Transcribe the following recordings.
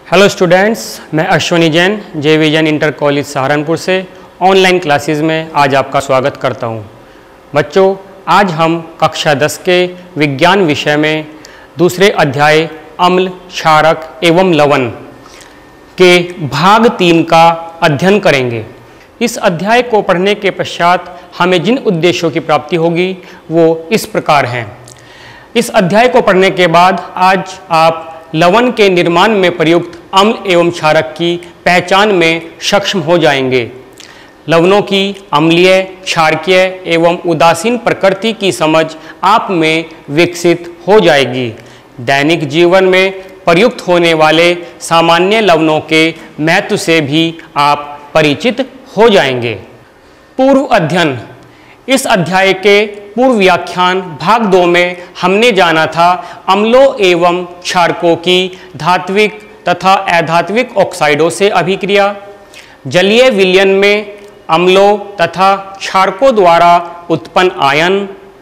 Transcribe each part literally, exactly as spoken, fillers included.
Hello students, मैं Ashwini Jain J vision inter college Saharanpur से online classes में आज आपका स्वागत करता हूं। बच्चों, आज हम कक्षा दस के विज्ञान विषय में दूसरे अध्याय अम्ल, क्षारक एवं लवण के भाग तीन का अध्ययन करेंगे। इस अध्याय को पढ़ने के पश्चात हमें जिन उद्देश्यों की प्राप्ति होगी वो इस प्रकार हैं। इस अध्याय को पढ़ने के बाद आज आप लवण के निर्माण में प्रयुक्त अम्ल एवं क्षारक की पहचान में सक्षम हो जाएंगे। लवणों की अम्लीय, क्षारकीय एवं उदासीन प्रकृति की समझ आप में विकसित हो जाएगी। दैनिक जीवन में प्रयुक्त होने वाले सामान्य लवणों के महत्व से भी आप परिचित हो जाएंगे। पूर्व अध्ययन। इस अध्याय के पूर्व व्याख्यान भाग दो में हमने जाना था अम्लों एवं क्षारकों की धात्विक तथा अधात्विक ऑक्साइडों से अभिक्रिया, जलीय विलयन में अम्लों तथा क्षारकों द्वारा उत्पन्न आयन,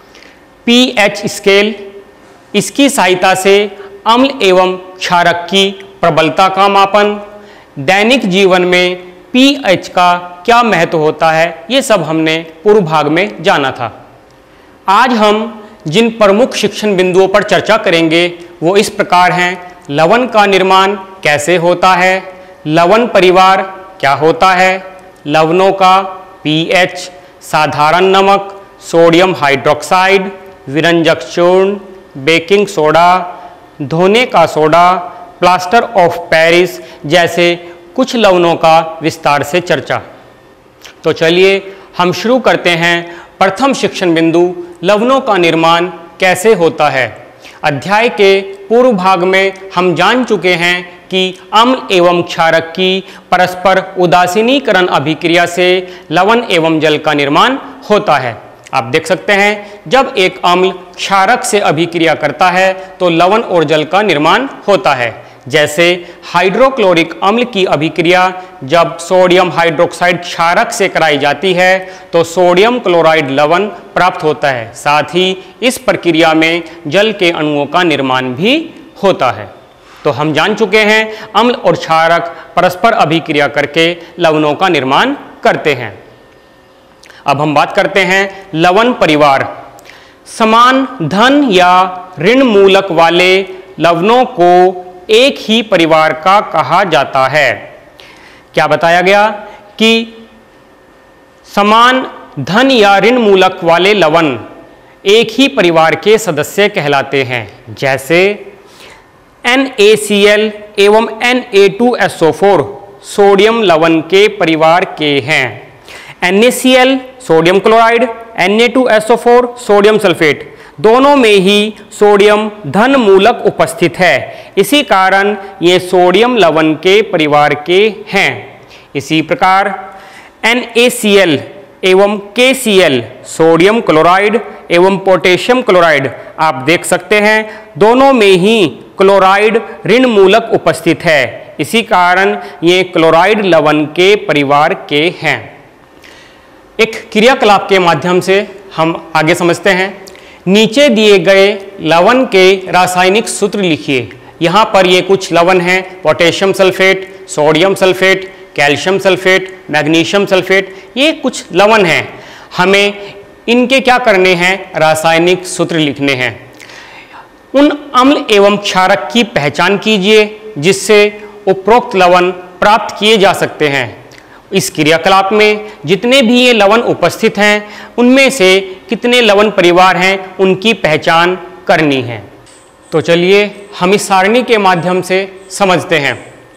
पीएच स्केल, इसकी सहायता से अम्ल एवं क्षारक की प्रबलता का मापन, दैनिक जीवन में पीएच का क्या महत्व होता है, ये सब हमने पूर्व भाग में जाना था। आज हम जिन प्रमुख शिक्षण बिंदुओं पर चर्चा करेंगे वो इस प्रकार हैं। लवण का निर्माण कैसे होता है, लवण परिवार क्या होता है, लवणों का पीएच, साधारण नमक, सोडियम हाइड्रोक्साइड, विरंजक चूर्ण, बेकिंग सोडा, धोने का सोडा, प्लास्टर ऑफ पेरिस जैसे कुछ लवणों का विस्तार से चर्चा। तो चलिए हम शुरू करते हैं। प्रथम शिक्षण बिंदु, लवणों का निर्माण कैसे होता है। अध्याय के पूर्व भाग में हम जान चुके हैं कि अम्ल एवं क्षारक की परस्पर उदासीनीकरण अभिक्रिया से लवण एवं जल का निर्माण होता है। आप देख सकते हैं, जब एक अम्ल क्षारक से अभिक्रिया करता है तो लवण और जल का निर्माण होता है। जैसे हाइड्रोक्लोरिक अम्ल की अभिक्रिया जब सोडियम हाइड्रोक्साइड क्षारक से कराई जाती है तो सोडियम क्लोराइड लवण प्राप्त होता है। साथ ही इस प्रक्रिया में जल के अणुओं का निर्माण भी होता है। तो हम जान चुके हैं अम्ल और क्षारक परस्पर अभिक्रिया करके लवणों का निर्माण करते हैं। अब हम बात करते हैं लवण परिवार। समान धन या ऋण मूलक वाले लवणों को एक ही परिवार का कहा जाता है। क्या बताया गया कि समान धन या ऋण मूलक वाले लवण एक ही परिवार के सदस्य कहलाते हैं। जैसे एन ए सी एल एवं N A two S O four sodium लवण के परिवार के हैं। N A C L sodium chloride, N A two S O four sodium sulphate, दोनों में ही सोडियम धन मूलक उपस्थित है। इसी कारण ये सोडियम लवण के परिवार के हैं। इसी प्रकार एन ए सी एल एवं K C L sodium chloride एवं पोटेशियम क्लोराइड, आप देख सकते हैं दोनों में ही क्लोराइड ऋण मूलक उपस्थित है। इसी कारण ये क्लोराइड लवण के परिवार के हैं। एक क्रियाकलाप के माध्यम से हम आगे समझते हैं। नीचे दिए गए लवण के रासायनिक सूत्र लिखिए। यहाँ पर ये कुछ लवण हैं, potassium sulphate, sodium sulphate, calcium sulphate, magnesium sulphate, ये कुछ लवण हैं। हमें इनके क्या करने हैं, रासायनिक सूत्र लिखने हैं। उन अम्ल एवं क्षारक की पहचान कीजिए जिससे उपरोक्त लवण प्राप्त किए जा सकते हैं। इस क्रियाकलाप में जितने भी ये लवण उपस्थित हैं उनमें से कितने लवण परिवार हैं उनकी पहचान करनी है। तो चलिए हम इस सारणी के माध्यम से समझते हैं।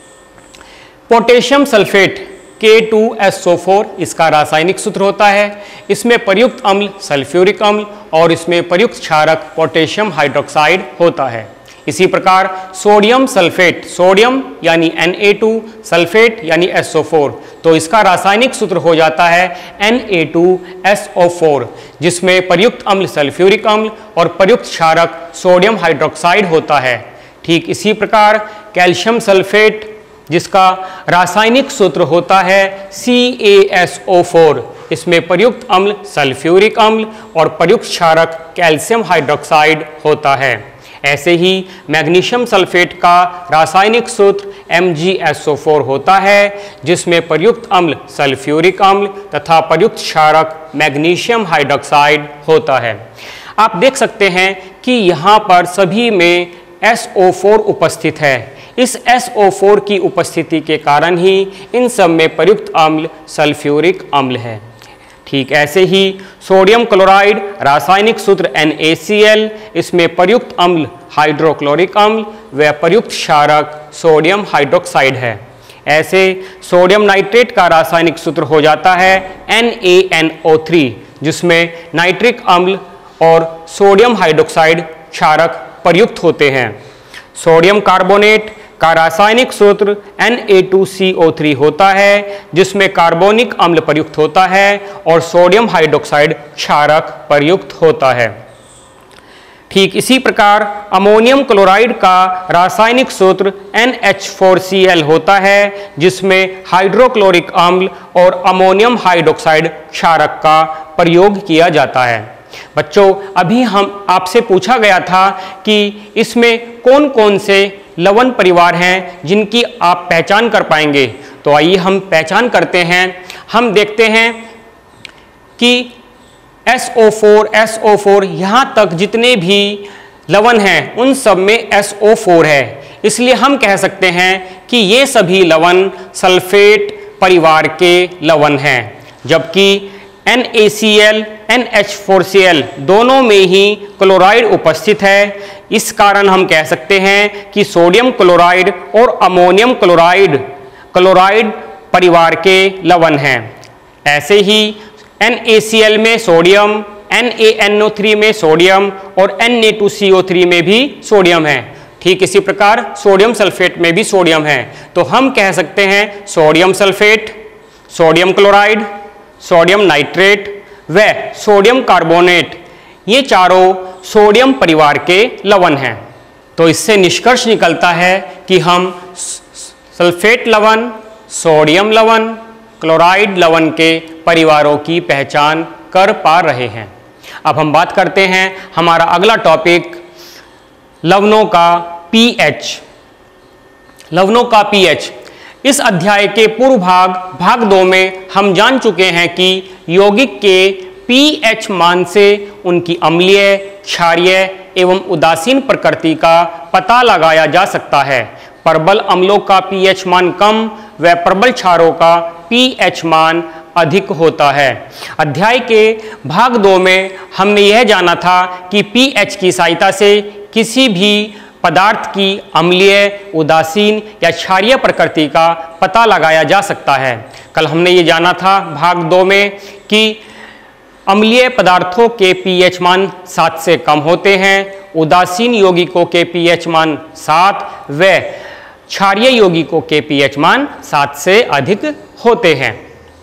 Potassium sulphate K two S O four इसका रासायनिक सूत्र होता है। इसमें प्रयुक्त अम्ल सल्फ्यूरिक अम्ल और इसमें प्रयुक्त क्षारक पोटेशियम हाइड्रोक्साइड होता है। इसी प्रकार सोडियम सल्फेट, सोडियम यानी एन ए टू, सल्फेट यानी एस ओ फोर, तो इसका रासायनिक सूत्र हो जाता है N A two S O four, जिसमें प्रयुक्त अम्ल सल्फ्यूरिक अम्ल और प्रयुक्त क्षारक सोडियम हाइड्रोक्साइड होता है। ठीक इसी प्रकार कैल्शियम सल्फेट, जिसका रासायनिक सूत्र होता है सी ए एस ओ फोर, इसमें प्रयुक्त अम्ल सल्फ्यूरिक अम्ल और प्रयुक्त क्षारक कैल्शियम हाइड्रोक्साइड होता है। ऐसे ही मैग्नीशियम सल्फेट का रासायनिक सूत्र M G S O four होता है, जिसमें प्रयुक्त अम्ल सल्फ्यूरिक अम्ल तथा प्रयुक्त क्षारक मैग्नीशियम हाइड्रोक्साइड होता है। आप देख सकते हैं कि यहाँ पर सभी में एस ओ फोर उपस्थित है। इस एस ओ फोर की उपस्थिति के कारण ही इन सब में प्रयुक्त अम्ल सल्फ्यूरिक अम्ल है। ठीक ऐसे ही सोडियम क्लोराइड रासायनिक सूत्र एन ए सी एल, इसमें प्रयुक्त अम्ल हाइड्रोक्लोरिक अम्ल व प्रयुक्त क्षारक सोडियम हाइड्रोक्साइड है। ऐसे सोडियम नाइट्रेट का रासायनिक सूत्र हो जाता है N A N O three, जिसमें नाइट्रिक अम्ल और सोडियम हाइड्रोक्साइड क्षारक प्रयुक्त होते हैं। सोडियम कार्बोनेट का रासायनिक सूत्र N A two C O three होता है, जिसमें कार्बोनिक अम्ल प्रयुक्त होता है और सोडियम हाइड्रोक्साइड क्षारक प्रयुक्त होता है। ठीक इसी प्रकार अमोनियम क्लोराइड का रासायनिक सूत्र N H four C L होता है, जिसमें हाइड्रोक्लोरिक अम्ल और अमोनियम हाइड्रोक्साइड क्षारक का प्रयोग किया जाता है। बच्चों, अभी हम आपसे पूछा गया था कि इसमें कौन कौन से लवण परिवार हैं जिनकी आप पहचान कर पाएंगे। तो आइए हम पहचान करते हैं। हम देखते हैं कि S O four, S O four यहाँ तक जितने भी लवण हैं उन सब में एस ओ फोर है, इसलिए हम कह सकते हैं कि ये सभी लवण सल्फेट परिवार के लवण हैं। जबकि N A C L, N H four C L दोनों में ही क्लोराइड उपस्थित है। इस कारण हम कह सकते हैं कि सोडियम क्लोराइड और अमोनियम क्लोराइड क्लोराइड परिवार के लवण हैं। ऐसे ही एन ए सी एल में sodium, N A N O three में सोडियम और N A two C O three में भी सोडियम है। ठीक इसी प्रकार सोडियम सल्फेट में भी सोडियम है। तो हम कह सकते हैं sodium sulphate, sodium chloride, sodium nitrate व सोडियम कार्बोनेट, ये चारों सोडियम परिवार के लवण हैं। तो इससे निष्कर्ष निकलता है कि हम सल्फेट लवण, सोडियम लवण, क्लोराइड लवण के परिवारों की पहचान कर पा रहे हैं। अब हम बात करते हैं हमारा अगला टॉपिक लवणों का पीएच। लवणों का पीएच। इस अध्याय के पूर्व भाग भाग दो में हम जान चुके हैं कि यौगिक के पीएच मान से उनकी अम्लीय, क्षारीय एवं उदासीन प्रकृति का पता लगाया जा सकता है। प्रबल अम्लों का पीएच मान कम व प्रबल क्षारों का पीएच मान अधिक होता है। अध्याय के भाग दो में हमने यह जाना था कि पीएच की सहायता से किसी भी पदार्थ की अम्लीय, उदासीन या क्षारीय प्रकृति का पता लगाया जा सकता है। कल हमने ये जाना था भाग दो में कि अम्लीय पदार्थों के पीएच मान सात से कम होते हैं, उदासीन यौगिकों के पीएच मान सात व क्षारीय यौगिकों के पीएच मान सात से अधिक होते हैं।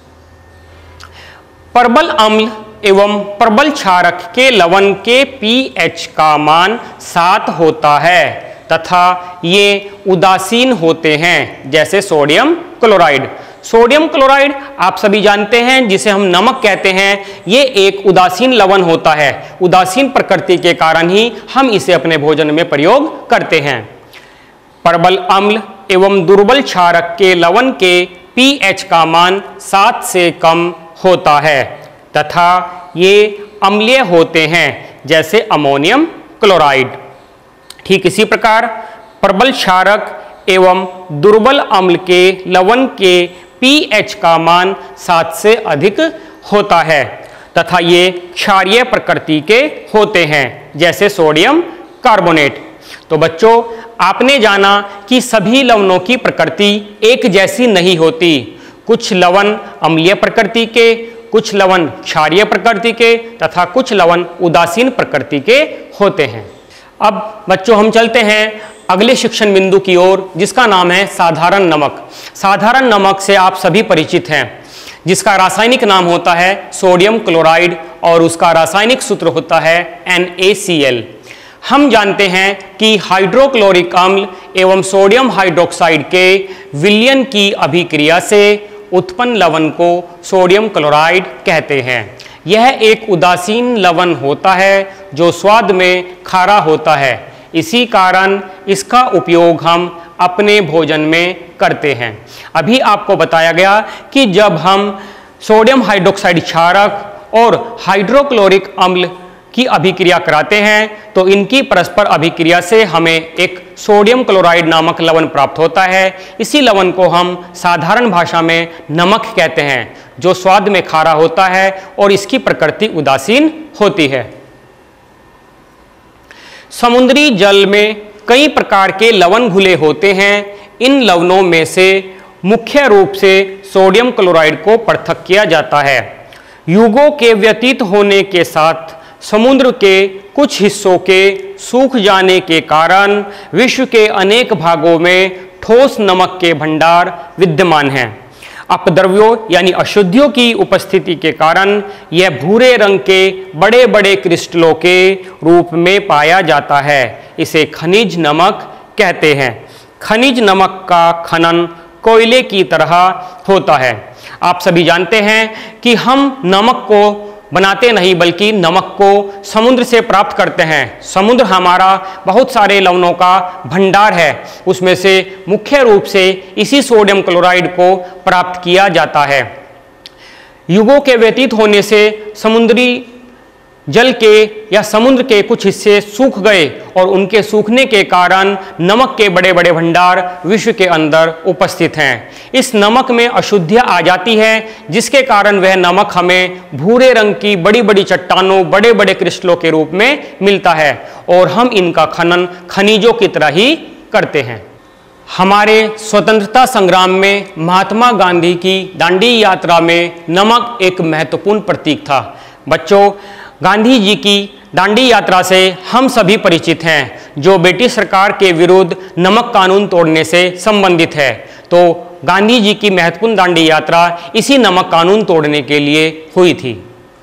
प्रबल अम्ल एवं प्रबल क्षारक के लवण के पीएच का मान सात होता है तथा ये उदासीन होते हैं, जैसे सोडियम क्लोराइड। सोडियम क्लोराइड आप सभी जानते हैं, जिसे हम नमक कहते हैं, ये एक उदासीन लवण होता है। उदासीन प्रकृति के कारण ही हम इसे अपने भोजन में प्रयोग करते हैं। प्रबल अम्ल एवं दुर्बल क्षारक के लवण के पीएच का मान सात से कम होता है तथा ये अम्लीय होते हैं, जैसे अमोनियम क्लोराइड। ठीक इसी प्रकार प्रबल क्षारक एवं दुर्बल अम्ल के लवण के पीएच का मान सात से अधिक होता है तथा ये क्षारीय प्रकृति के होते हैं, जैसे सोडियम कार्बोनेट। तो बच्चों, आपने जाना कि सभी लवणों की प्रकृति एक जैसी नहीं होती। कुछ लवण अम्लीय प्रकृति के, कुछ लवण क्षारीय प्रकृति के तथा कुछ लवण उदासीन प्रकृति के होते हैं। अब बच्चों, हम चलते हैं अगले शिक्षण बिंदु की ओर, जिसका नाम है साधारण नमक। साधारण नमक से आप सभी परिचित हैं, जिसका रासायनिक नाम होता है सोडियम क्लोराइड और उसका रासायनिक सूत्र होता है एन ए सी एल। हम जानते हैं कि हाइड्रोक्लोरिक अम्ल एवं सोडियम हाइड्रोक्साइड के विलयन की अभिक्रिया से उत्पन्न लवण को सोडियम क्लोराइड कहते हैं। यह एक उदासीन लवण होता है जो स्वाद में खारा होता है। इसी कारण इसका उपयोग हम अपने भोजन में करते हैं। अभी आपको बताया गया कि जब हम सोडियम हाइड्रोक्साइड क्षारक और हाइड्रोक्लोरिक अम्ल की अभिक्रिया कराते हैं तो इनकी परस्पर अभिक्रिया से हमें एक सोडियम क्लोराइड नामक लवण प्राप्त होता है। इसी लवण को हम साधारण भाषा में नमक कहते हैं, जो स्वाद में खारा होता है और इसकी प्रकृति उदासीन होती है। समुद्री जल में कई प्रकार के लवण घुले होते हैं। इन लवणों में से मुख्य रूप से सोडियम क्लोराइड को पृथक किया जाता है। युगों के व्यतीत होने के साथ समुद्र के कुछ हिस्सों के सूख जाने के कारण विश्व के अनेक भागों में ठोस नमक के भंडार विद्यमान हैं। अपद्रव्यों यानी अशुद्धियों की उपस्थिति के कारण यह भूरे रंग के बड़े बड़े क्रिस्टलों के रूप में पाया जाता है। इसे खनिज नमक कहते हैं। खनिज नमक का खनन कोयले की तरह होता है। आप सभी जानते हैं कि हम नमक को बनाते नहीं बल्कि नमक को समुद्र से प्राप्त करते हैं। समुद्र हमारा बहुत सारे लवणों का भंडार है, उसमें से मुख्य रूप से इसी सोडियम क्लोराइड को प्राप्त किया जाता है। युगों के व्यतीत होने से समुद्री जल के या समुद्र के कुछ हिस्से सूख गए और उनके सूखने के कारण नमक के बड़े बड़े भंडार विश्व के अंदर उपस्थित हैं। इस नमक में अशुद्धियां आ जाती है, जिसके कारण वह नमक हमें भूरे रंग की बड़ी बड़ी चट्टानों, बड़े बड़े क्रिस्टलों के रूप में मिलता है और हम इनका खनन खनिजों की तरह ही करते हैं। हमारे स्वतंत्रता संग्राम में महात्मा गांधी की दांडी यात्रा में नमक एक महत्वपूर्ण प्रतीक था। बच्चों, गांधी जी की दांडी यात्रा से हम सभी परिचित हैं, जो ब्रिटिश सरकार के विरुद्ध नमक कानून तोड़ने से संबंधित है। तो गांधी जी की महत्वपूर्ण दांडी यात्रा इसी नमक कानून तोड़ने के लिए हुई थी।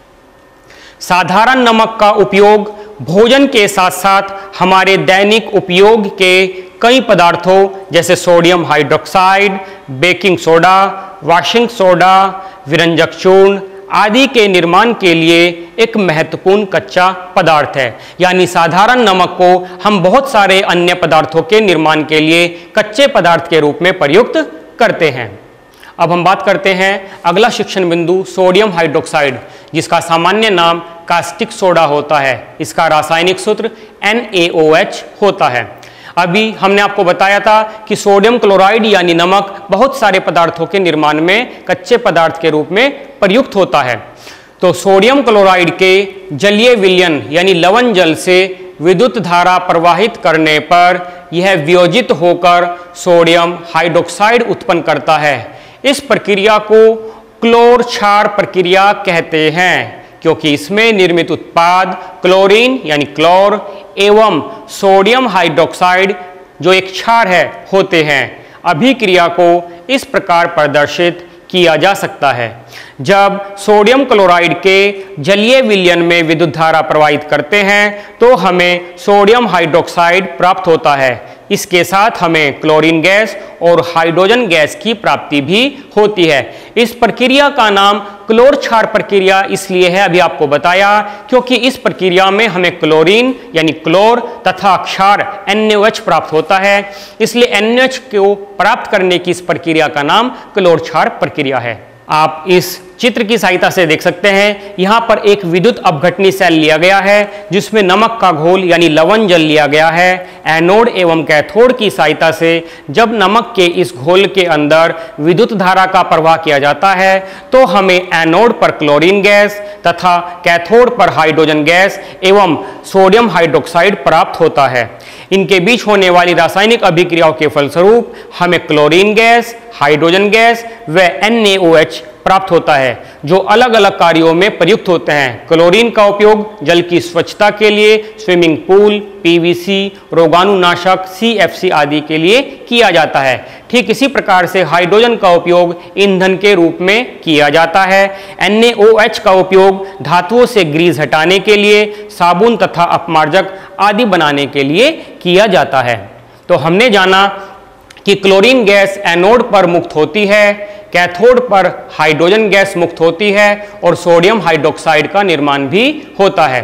साधारण नमक का उपयोग भोजन के साथ साथ हमारे दैनिक उपयोग के कई पदार्थों जैसे sodium hydroxide, baking soda, washing soda, विरंजक चूर्ण आदि के निर्माण के लिए एक महत्वपूर्ण कच्चा पदार्थ है। यानी साधारण नमक को हम बहुत सारे अन्य पदार्थों के निर्माण के लिए कच्चे पदार्थ के रूप में प्रयुक्त करते हैं। अब हम बात करते हैं अगला शिक्षण बिंदु सोडियम हाइड्रोक्साइड, जिसका सामान्य नाम कास्टिक सोडा होता है। इसका रासायनिक सूत्र एन ए ओ एच होता है। अभी हमने आपको बताया था कि सोडियम क्लोराइड यानी नमक बहुत सारे पदार्थों के निर्माण में कच्चे पदार्थ के रूप में प्रयुक्त होता है। तो सोडियम क्लोराइड के जलीय विलयन यानी लवण जल से विद्युत धारा प्रवाहित करने पर यह वियोजित होकर सोडियम हाइड्रोक्साइड उत्पन्न करता है। इस प्रक्रिया को क्लोर क्षार प्रक्रिया कहते हैं, क्योंकि इसमें निर्मित उत्पाद क्लोरीन यानी क्लोर एवं सोडियम हाइड्रोक्साइड जो एक क्षार है होते हैं। अभिक्रिया को इस प्रकार प्रदर्शित किया जा सकता है। जब सोडियम क्लोराइड के जलीय विलयन में विद्युत धारा प्रवाहित करते हैं तो हमें सोडियम हाइड्रोक्साइड प्राप्त होता है। इसके साथ हमें क्लोरीन गैस और हाइड्रोजन गैस की प्राप्ति भी होती है। इस प्रक्रिया का नाम क्लोर क्षार प्रक्रिया इसलिए है, अभी आपको बताया, क्योंकि इस प्रक्रिया में हमें क्लोरीन यानी क्लोर तथा क्षार एन ए ओ एच प्राप्त होता है। इसलिए एन ए ओ एच को प्राप्त करने की इस प्रक्रिया का नाम क्लोर क्षार प्रक्रिया है। आप इस चित्र की सहायता से देख सकते हैं, यहाँ पर एक विद्युत अपघटनी सेल लिया गया है जिसमें नमक का घोल यानी लवण जल लिया गया है। एनोड एवं कैथोड की सहायता से जब नमक के इस घोल के अंदर विद्युत धारा का प्रवाह किया जाता है तो हमें एनोड पर क्लोरीन गैस तथा कैथोड पर हाइड्रोजन गैस एवं सोडियम हाइड्रोक्साइड प्राप्त होता है। इनके बीच होने वाली रासायनिक अभिक्रियाओं के फलस्वरूप हमें क्लोरीन गैस, हाइड्रोजन गैस व एन ए ओ एच प्राप्त होता है, जो अलग अलग कार्यों में प्रयुक्त होते हैं। क्लोरीन का उपयोग जल की स्वच्छता के लिए swimming pool, P V C, रोगाणुनाशक, सी एफ सी आदि के लिए किया जाता है। ठीक इसी प्रकार से हाइड्रोजन का उपयोग ईंधन के रूप में किया जाता है। एन ए ओ एच का उपयोग धातुओं से ग्रीस हटाने के लिए, साबुन तथा अपमार्जक आदि बनाने के लिए किया जाता है। तो हमने जाना कि क्लोरीन गैस एनोड पर मुक्त होती है, कैथोड पर हाइड्रोजन गैस मुक्त होती है और सोडियम हाइड्रोक्साइड का निर्माण भी होता है।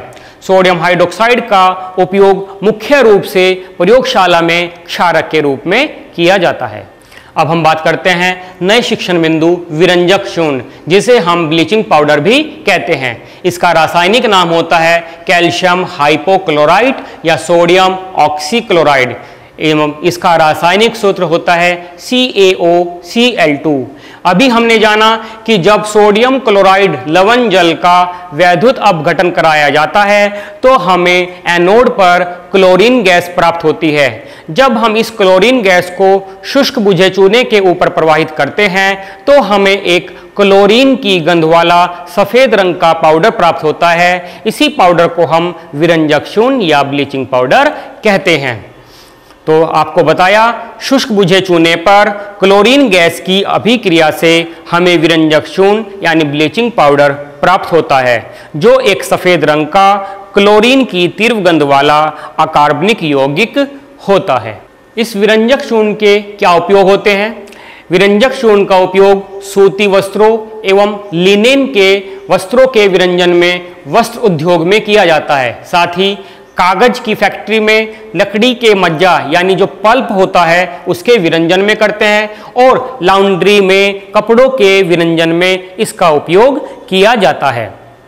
सोडियम हाइड्रोक्साइड का उपयोग मुख्य रूप से प्रयोगशाला में क्षारक के रूप में किया जाता है। अब हम बात करते हैं नए शिक्षण बिंदु विरंजक चूर्ण, जिसे हम ब्लीचिंग पाउडर भी कहते हैं। इसका रासायनिक नाम होता है कैल्शियम हाइपोक्लोराइट या सोडियम ऑक्सीक्लोराइड एवं इसका रासायनिक सूत्र होता है सी ए ओ सी एल टू। अभी हमने जाना कि जब सोडियम क्लोराइड लवण जल का वैद्युत अपघटन कराया जाता है तो हमें एनोड पर क्लोरीन गैस प्राप्त होती है। जब हम इस क्लोरीन गैस को शुष्क बुझे चूने के ऊपर प्रवाहित करते हैं तो हमें एक क्लोरीन की गंध वाला सफेद रंग का पाउडर प्राप्त होता है। इसी पाउडर को हम विरंजक चूर्ण या ब्लीचिंग पाउडर कहते हैं। तो आपको बताया शुष्क बुझे चूने पर क्लोरीन गैस की अभिक्रिया से हमें विरंजक चूर्ण यानी ब्लीचिंग पाउडर प्राप्त होता है, जो एक सफेद रंग का क्लोरीन की तीव्र गंध वाला अकार्बनिक यौगिक होता है। इस विरंजक चूर्ण के क्या उपयोग होते हैं? विरंजक चूर्ण का उपयोग सूती वस्त्रों एवं लिनेन के वस्त्रों के विरंजन में वस्त्र उद्योग में किया जाता है। साथ ही कागज की फैक्ट्री में लकड़ी के मज्जा यानी जो पल्प होता है उसके विरंजन में करते हैं और लॉन्ड्री में कपड़ों के विरंजन में इसका उपयोग किया जाता है।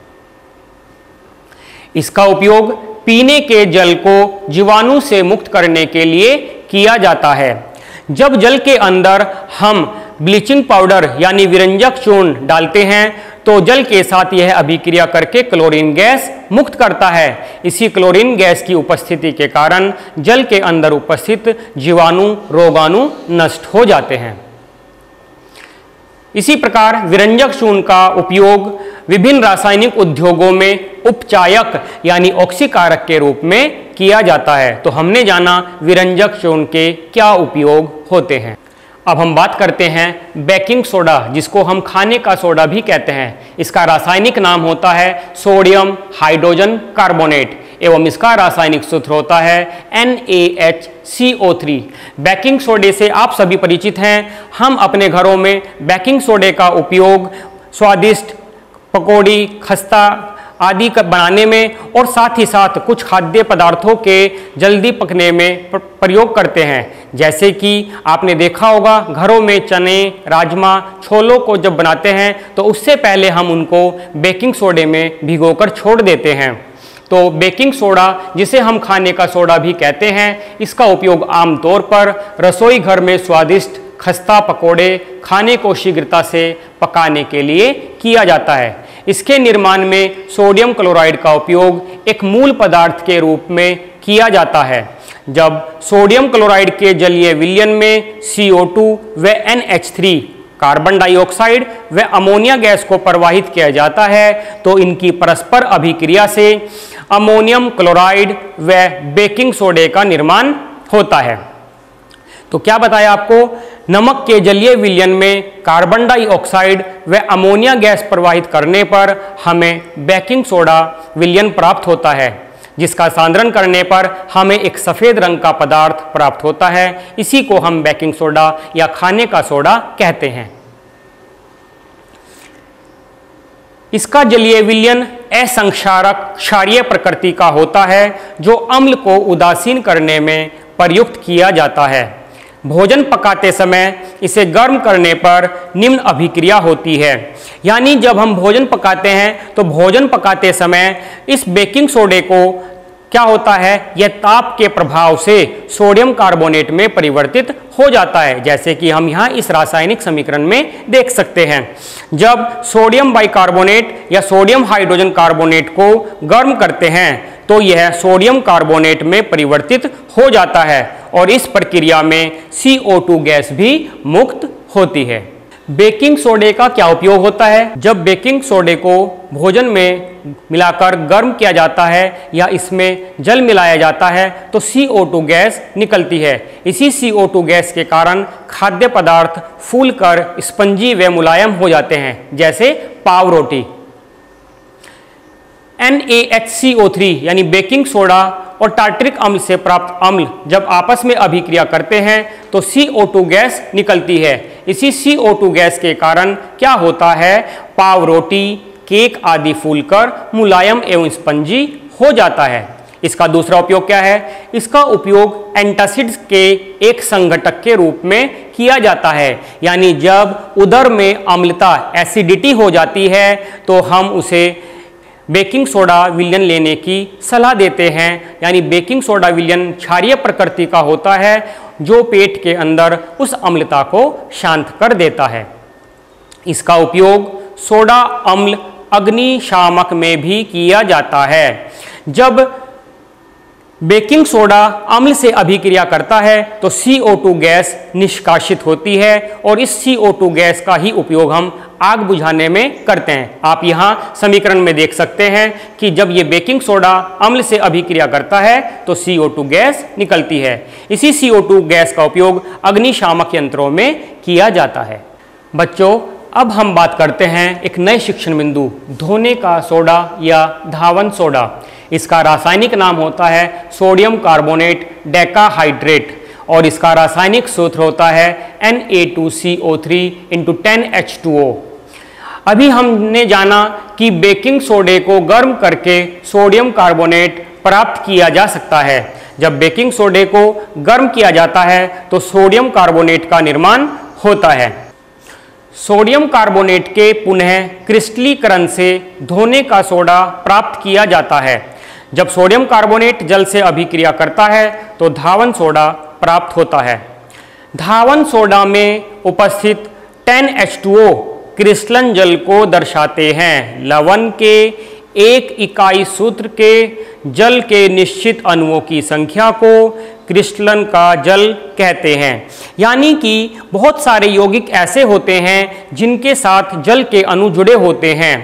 इसका उपयोग पीने के जल को जीवाणु से मुक्त करने के लिए किया जाता है। जब जल के अंदर हम ब्लीचिंग पाउडर यानी विरंजक चूर्ण डालते हैं तो जल के साथ यह अभिक्रिया करके क्लोरीन गैस मुक्त करता है। इसी क्लोरीन गैस की उपस्थिति के कारण जल के अंदर उपस्थित जीवाणु रोगाणु नष्ट हो जाते हैं। इसी प्रकार विरंजक चूर्ण का उपयोग विभिन्न रासायनिक उद्योगों में उपचायक यानी ऑक्सीकारक के रूप में किया जाता है। तो हमने जाना विरंजक चूर्ण के क्या उपयोग होते हैं। अब हम बात करते हैं बेकिंग सोडा, जिसको हम खाने का सोडा भी कहते हैं। इसका रासायनिक नाम होता है सोडियम हाइड्रोजन कार्बोनेट एवं इसका रासायनिक सूत्र होता है N A H C O three. Baking सोडे से आप सभी परिचित हैं। हम अपने घरों में बेकिंग सोडे का उपयोग स्वादिष्ट पकौड़ी, खस्ता आदि का बनाने में और साथ ही साथ कुछ खाद्य पदार्थों के जल्दी पकने में प्रयोग करते हैं। जैसे कि आपने देखा होगा घरों में चने, राजमा, छोलों को जब बनाते हैं तो उससे पहले हम उनको बेकिंग सोडे में भिगोकर छोड़ देते हैं। तो बेकिंग सोडा, जिसे हम खाने का सोडा भी कहते हैं, इसका उपयोग आमतौर पर रसोई घर में स्वादिष्ट खस्ता पकोड़े खाने को शीघ्रता से पकाने के लिए किया जाता है। इसके निर्माण में सोडियम क्लोराइड का उपयोग एक मूल पदार्थ के रूप में किया जाता है। जब सोडियम क्लोराइड के जलीय विलयन में सी ओ टू व N H three carbon dioxide व अमोनिया गैस को प्रवाहित किया जाता है तो इनकी परस्पर अभिक्रिया से अमोनियम क्लोराइड व बेकिंग सोडे का निर्माण होता है। तो क्या बताया आपको, नमक के जलीय विलयन में कार्बन डाइऑक्साइड व अमोनिया गैस प्रवाहित करने पर हमें बेकिंग सोडा विलयन प्राप्त होता है, जिसका सांद्रण करने पर हमें एक सफ़ेद रंग का पदार्थ प्राप्त होता है। इसी को हम बेकिंग सोडा या खाने का सोडा कहते हैं। इसका जलीय विलयन असंक्षारक क्षारीय प्रकृति का होता है, जो अम्ल को उदासीन करने में प्रयुक्त किया जाता है। भोजन पकाते समय इसे गर्म करने पर निम्न अभिक्रिया होती है। यानी जब हम भोजन पकाते हैं तो भोजन पकाते समय इस बेकिंग सोडे को क्या होता है, यह ताप के प्रभाव से सोडियम कार्बोनेट में परिवर्तित हो जाता है, जैसे कि हम यहाँ इस रासायनिक समीकरण में देख सकते हैं। जब सोडियम बाइकार्बोनेट या सोडियम हाइड्रोजन कार्बोनेट को गर्म करते हैं तो यह सोडियम कार्बोनेट में परिवर्तित हो जाता है और इस प्रक्रिया में सी ओ टू गैस भी मुक्त होती है। बेकिंग सोडे का क्या उपयोग होता है? जब बेकिंग सोडे को भोजन में मिलाकर गर्म किया जाता है या इसमें जल मिलाया जाता है तो सी ओ टू गैस निकलती है। इसी सी ओ टू गैस के कारण खाद्य पदार्थ फूलकर स्पंजी व मुलायम हो जाते हैं, जैसे पाव रोटी। N A H C O three यानी बेकिंग सोडा और टार्टरिक अम्ल से प्राप्त अम्ल जब आपस में अभिक्रिया करते हैं तो सी ओ टू गैस निकलती है। इसी सी ओ टू गैस के कारण क्या होता है, पाव रोटी, केक आदि फूलकर मुलायम एवं स्पंजी हो जाता है। इसका दूसरा उपयोग क्या है? इसका उपयोग एंटासिड्स के एक संघटक के रूप में किया जाता है, यानी जब उदर में अम्लता एसिडिटी हो जाती है तो हम उसे बेकिंग सोडा विलयन लेने की सलाह देते हैं। यानी बेकिंग सोडा विलयन क्षारीय प्रकृति का होता है जो पेट के अंदर उस अम्लता को शांत कर देता है। इसका उपयोग सोडा अम्ल अग्निशामक में भी किया जाता है। जब बेकिंग सोडा अम्ल से अभिक्रिया करता है तो सी ओ टू गैस निष्कासित होती है और इस सी ओ टू गैस का ही उपयोग हम आग बुझाने में करते हैं। आप यहाँ समीकरण में देख सकते हैं कि जब ये बेकिंग सोडा अम्ल से अभिक्रिया करता है तो सी ओ टू गैस निकलती है। इसी सी ओ टू गैस का उपयोग अग्निशामक यंत्रों में किया जाता है। बच्चों, अब हम बात करते हैं एक नए शिक्षण बिंदु, धोने का सोडा या धावन सोडा। इसका रासायनिक नाम होता है सोडियम कार्बोनेट डेकाहाइड्रेट और इसका रासायनिक सूत्र होता है N A two C O three into ten H two O. अभी हमने जाना कि बेकिंग सोडे को गर्म करके सोडियम कार्बोनेट प्राप्त किया जा सकता है। जब बेकिंग सोडे को गर्म किया जाता है तो सोडियम कार्बोनेट का निर्माण होता है। सोडियम कार्बोनेट के पुनः क्रिस्टलीकरण से धोने का सोडा प्राप्त किया जाता है। जब सोडियम कार्बोनेट जल से अभिक्रिया करता है तो धावन सोडा प्राप्त होता है। धावन सोडा में उपस्थित टेन एच टू ओ क्रिस्टलन जल को दर्शाते हैं। लवण के एक इकाई सूत्र के जल के निश्चित अणुओं की संख्या को क्रिस्टलन का जल कहते हैं। यानी कि बहुत सारे यौगिक ऐसे होते हैं जिनके साथ जल के अणु जुड़े होते हैं।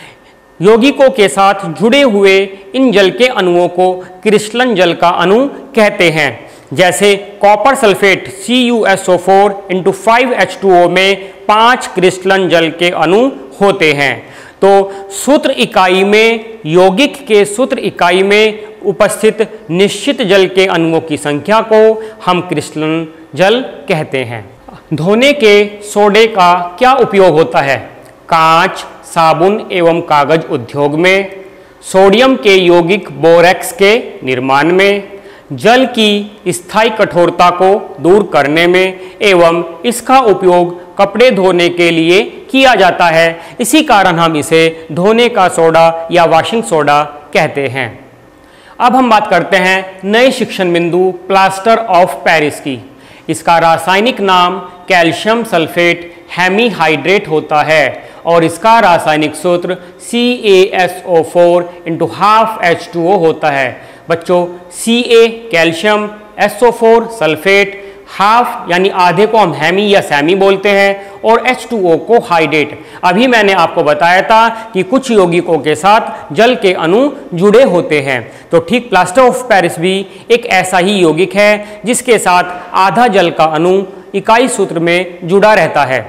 यौगिकों के साथ जुड़े हुए इन जल के अणुओं को क्रिस्टलन जल का अणु कहते हैं। जैसे copper sulphate C U S O four into five H two O में पांच क्रिस्टलन जल के अणु होते हैं। तो सूत्र इकाई में यौगिक के सूत्र इकाई में उपस्थित निश्चित जल के अणुओं की संख्या को हम क्रिस्टलन जल कहते हैं। धोने के सोडे का क्या उपयोग होता है? कांच, साबुन एवं कागज उद्योग में, सोडियम के यौगिक बोरेक्स के निर्माण में, जल की स्थायी कठोरता को दूर करने में एवं इसका उपयोग कपड़े धोने के लिए किया जाता है। इसी कारण हम इसे धोने का सोडा या वॉशिंग सोडा कहते हैं। अब हम बात करते हैं नए शिक्षण बिंदु प्लास्टर ऑफ पेरिस की। इसका रासायनिक नाम कैल्शियम सल्फेट हेमीहाइड्रेट होता है और इसका रासायनिक सूत्र C A S O four into half H two O होता है। बच्चों, C A calcium, S O four sulphate, half यानी आधे को हम हेमी या सैमी बोलते हैं और एच टू ओ को हाइड्रेट। अभी मैंने आपको बताया था कि कुछ यौगिकों के साथ जल के अणु जुड़े होते हैं। तो ठीक प्लास्टर ऑफ पेरिस भी एक ऐसा ही यौगिक है जिसके साथ आधा जल का अणु इकाई सूत्र में जुड़ा रहता है।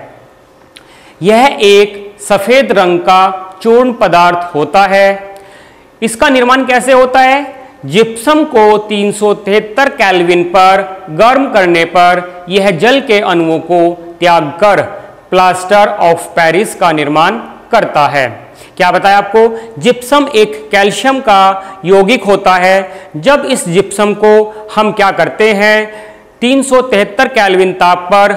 यह एक सफ़ेद रंग का चूर्ण पदार्थ होता है। इसका निर्माण कैसे होता है? जिप्सम को तीन सौ तिहत्तर केल्विन पर गर्म करने पर यह जल के अणुओं को त्याग कर प्लास्टर ऑफ पेरिस का निर्माण करता है। क्या बताया आपको? जिप्सम एक कैल्शियम का यौगिक होता है। जब इस जिप्सम को हम क्या करते हैं, तीन सौ तिहत्तर केल्विन ताप पर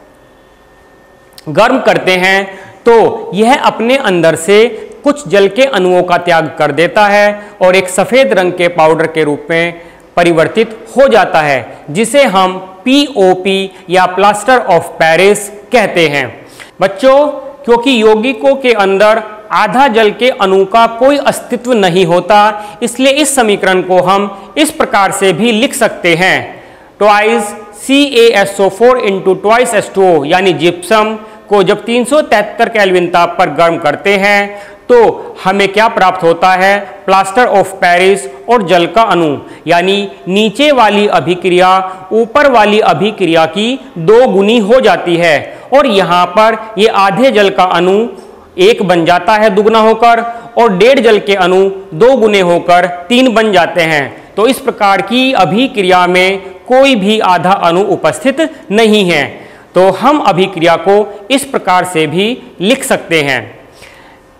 गर्म करते हैं तो यह अपने अंदर से कुछ जल के अणुओं का त्याग कर देता है और एक सफ़ेद रंग के पाउडर के रूप में परिवर्तित हो जाता है, जिसे हम पी ओ पी या प्लास्टर ऑफ पेरिस कहते हैं। बच्चों, क्योंकि यौगिकों के अंदर आधा जल के अणु का कोई अस्तित्व नहीं होता, इसलिए इस समीकरण को हम इस प्रकार से भी लिख सकते हैं, twice C A S O four into twice H two O, यानी जिप्सम को जब तीन सौ तिहत्तर केल्विन ताप पर गर्म करते हैं तो हमें क्या प्राप्त होता है? प्लास्टर ऑफ पेरिस और जल का अणु, यानी नीचे वाली अभिक्रिया ऊपर वाली अभिक्रिया की दो गुनी हो जाती है और यहाँ पर ये आधे जल का अणु एक बन जाता है दुगना होकर और डेढ़ जल के अणु दो गुने होकर तीन बन जाते हैं। तो इस प्रकार की अभिक्रिया में कोई भी आधा अणु उपस्थित नहीं है। तो हम अभिक्रिया को इस प्रकार से भी लिख सकते हैं।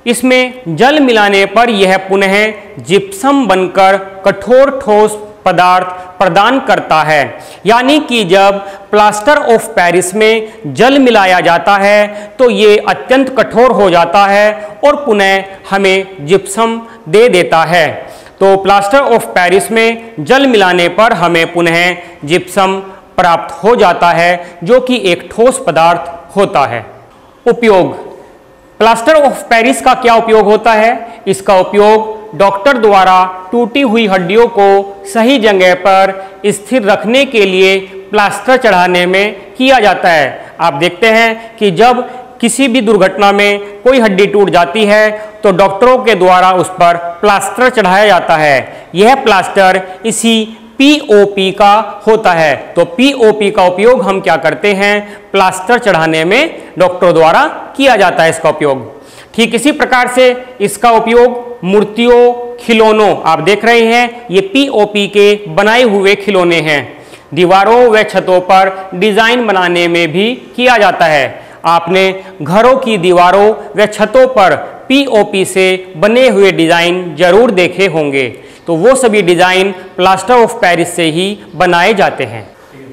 इसमें जल मिलाने पर यह पुनः जिप्सम बनकर कठोर ठोस पदार्थ प्रदान करता है। यानी कि जब प्लास्टर ऑफ पेरिस में जल मिलाया जाता है तो ये अत्यंत कठोर हो जाता है और पुनः हमें जिप्सम दे देता है। तो प्लास्टर ऑफ पेरिस में जल मिलाने पर हमें पुनः जिप्सम प्राप्त हो जाता है, जो कि एक ठोस पदार्थ होता है। उपयोग, प्लास्टर ऑफ पेरिस का क्या उपयोग होता है? इसका उपयोग डॉक्टर द्वारा टूटी हुई हड्डियों को सही जगह पर स्थिर रखने के लिए प्लास्टर चढ़ाने में किया जाता है। आप देखते हैं कि जब किसी भी दुर्घटना में कोई हड्डी टूट जाती है तो डॉक्टरों के द्वारा उस पर प्लास्टर चढ़ाया जाता है। यह प्लास्टर इसी पी ओ पी का होता है। तो पी ओ पी का उपयोग हम क्या करते हैं? प्लास्टर चढ़ाने में डॉक्टरों द्वारा किया जाता है इसका उपयोग। ठीक इसी प्रकार से इसका उपयोग मूर्तियों, खिलौनों, आप देख रहे हैं ये पी ओ पी के बनाए हुए खिलौने हैं। दीवारों व छतों पर डिजाइन बनाने में भी किया जाता है। आपने घरों की दीवारों व छतों पर पी ओ पी से बने हुए डिजाइन जरूर देखे होंगे। तो वो सभी डिजाइन प्लास्टर ऑफ पेरिस से ही बनाए जाते हैं।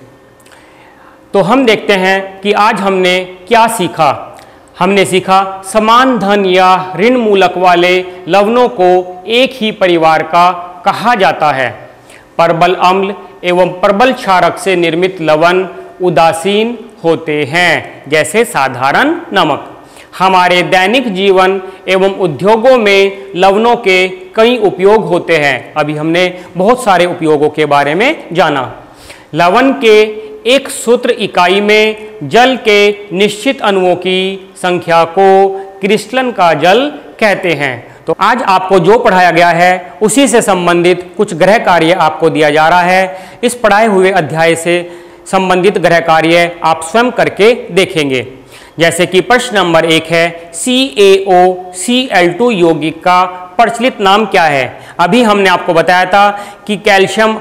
तो हम देखते हैं कि आज हमने क्या सीखा। हमने सीखा समान धन या ऋण मूलक वाले लवणों को एक ही परिवार का कहा जाता है। परबल अम्ल एवं परबल क्षारक से निर्मित लवण उदासीन होते हैं, जैसे साधारण नमक। हमारे दैनिक जीवन एवं उद्योगों में लवणों के कई उपयोग होते हैं। अभी हमने बहुत सारे उपयोगों के बारे में जाना। लवण के एक सूत्र इकाई में जल के निश्चित अणुओं की संख्या को क्रिस्टलन का जल कहते हैं। तो आज आपको जो पढ़ाया गया है उसी से संबंधित कुछ गृह कार्य आपको दिया जा रहा है। इस पढ़ाए हुए अध्याय से संबंधित गृह कार्य आप स्वयं करके देखेंगे। जैसे कि प्रश्न नंबर एक है, सी ए ओ सी एल टू यौगिक का प्रचलित नाम क्या है? अभी हमने आपको बताया था कि कैल्शियम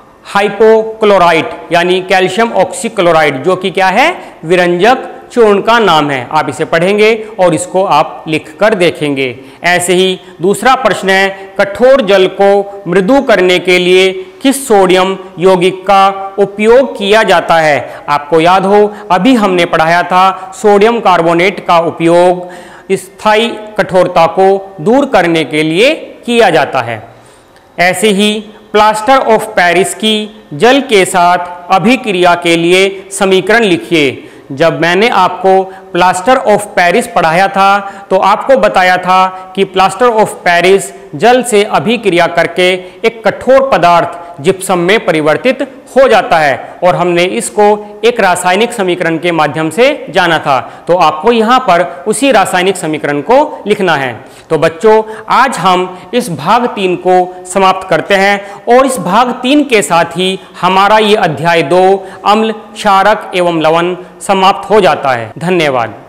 हाइपोक्लोराइड यानी कैल्शियम ऑक्सीक्लोराइड, जो कि क्या है? विरंजक चूर्ण का नाम है। आप इसे पढ़ेंगे और इसको आप लिख कर देखेंगे। ऐसे ही दूसरा प्रश्न है, कठोर जल को मृदु करने के लिए किस सोडियम यौगिक का उपयोग किया जाता है? आपको याद हो अभी हमने पढ़ाया था सोडियम कार्बोनेट का उपयोग स्थायी कठोरता को दूर करने के लिए किया जाता है। ऐसे ही प्लास्टर ऑफ पेरिस की जल के साथ अभिक्रिया के लिए समीकरण लिखिए। जब मैंने आपको प्लास्टर ऑफ पेरिस पढ़ाया था तो आपको बताया था कि प्लास्टर ऑफ पेरिस जल से अभिक्रिया करके एक कठोर पदार्थ जिप्सम में परिवर्तित हो जाता है और हमने इसको एक रासायनिक समीकरण के माध्यम से जाना था। तो आपको यहाँ पर उसी रासायनिक समीकरण को लिखना है। तो बच्चों आज हम इस भाग तीन को समाप्त करते हैं और इस भाग तीन के साथ ही हमारा ये अध्याय दो अम्ल, क्षारक एवं लवण समाप्त हो जाता है। धन्यवाद।